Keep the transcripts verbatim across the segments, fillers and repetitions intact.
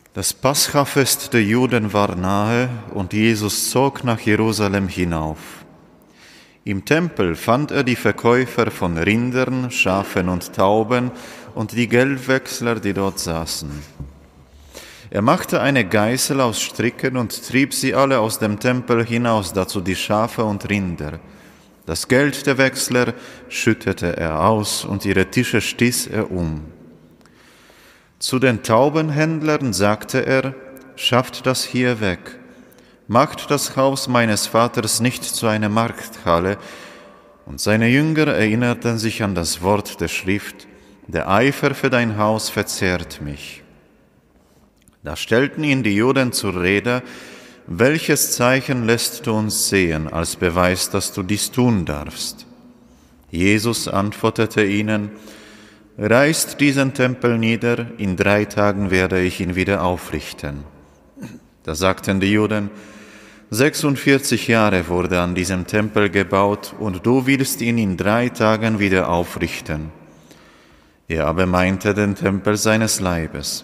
Das Paschafest der Juden war nahe und Jesus zog nach Jerusalem hinauf. Im Tempel fand er die Verkäufer von Rindern, Schafen und Tauben und die Geldwechsler, die dort saßen. Er machte eine Geißel aus Stricken und trieb sie alle aus dem Tempel hinaus, dazu die Schafe und Rinder. Das Geld der Wechsler schüttete er aus und ihre Tische stieß er um. Zu den Taubenhändlern sagte er: Schafft das hier weg. Macht das Haus meines Vaters nicht zu einer Markthalle. Und seine Jünger erinnerten sich an das Wort der Schrift: Der Eifer für dein Haus verzehrt mich. Da stellten ihn die Juden zur Rede: Welches Zeichen lässt du uns sehen, als Beweis, dass du dies tun darfst? Jesus antwortete ihnen: Reißt diesen Tempel nieder, in drei Tagen werde ich ihn wieder aufrichten. Da sagten die Juden: sechsundvierzig Jahre wurde an diesem Tempel gebaut, und du willst ihn in drei Tagen wieder aufrichten. Er aber meinte den Tempel seines Leibes.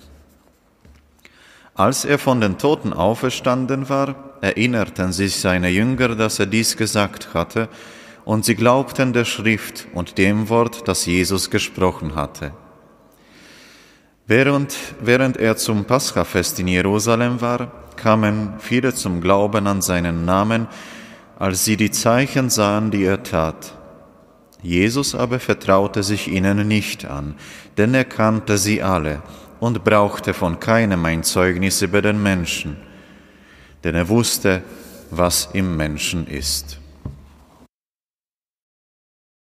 Als er von den Toten auferstanden war, erinnerten sich seine Jünger, dass er dies gesagt hatte, und sie glaubten der Schrift und dem Wort, das Jesus gesprochen hatte. Während, während er zum Paschafest in Jerusalem war, kamen viele zum Glauben an seinen Namen, als sie die Zeichen sahen, die er tat. Jesus aber vertraute sich ihnen nicht an, denn er kannte sie alle und brauchte von keinem ein Zeugnis über den Menschen, denn er wusste, was im Menschen ist.